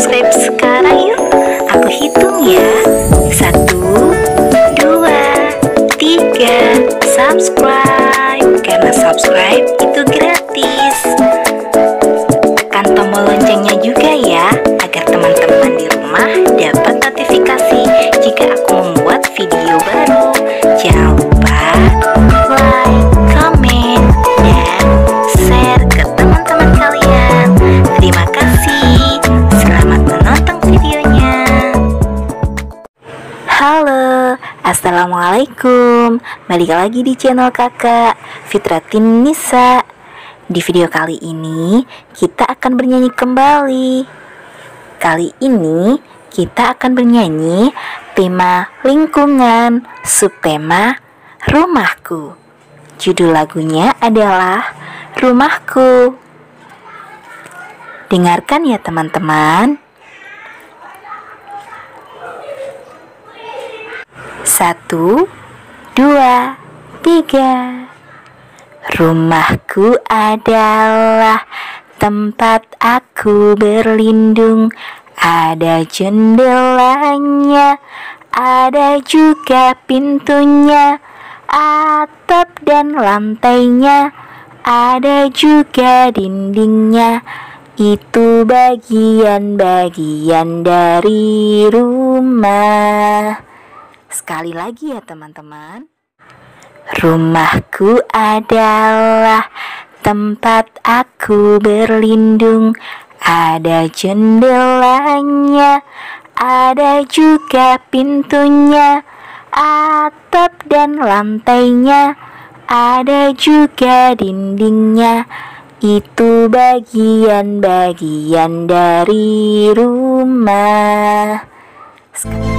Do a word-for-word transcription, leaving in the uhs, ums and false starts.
subscribe sekarang yuk. Aku hitung ya. Satu, dua, tiga. Subscribe. Karena subscribe itu gratis. Tekan tombol loncengnya juga ya, agar teman-teman di rumah dapat notifikasi jika aku membuat video baru. Jangan lupa like, comment, dan share ke teman-teman kalian. Terima kasih. Selamat menonton videonya. Halo, assalamualaikum. Balik lagi di channel kakak Fitratin Nisa. Di video kali ini kita akan bernyanyi kembali. Kali ini kita akan bernyanyi tema lingkungan, subtema rumahku. Judul lagunya adalah Rumahku. Dengarkan ya teman-teman. Satu, dua, tiga. Rumahku adalah tempat aku berlindung. Ada jendelanya, ada juga pintunya, atap dan lantainya, ada juga dindingnya. Itu bagian-bagian dari rumah. Sekali lagi ya teman-teman. Rumahku adalah tempat aku berlindung. Ada jendelanya, ada juga pintunya, atap dan lantainya, ada juga dindingnya. Itu bagian-bagian dari rumah. Sekali.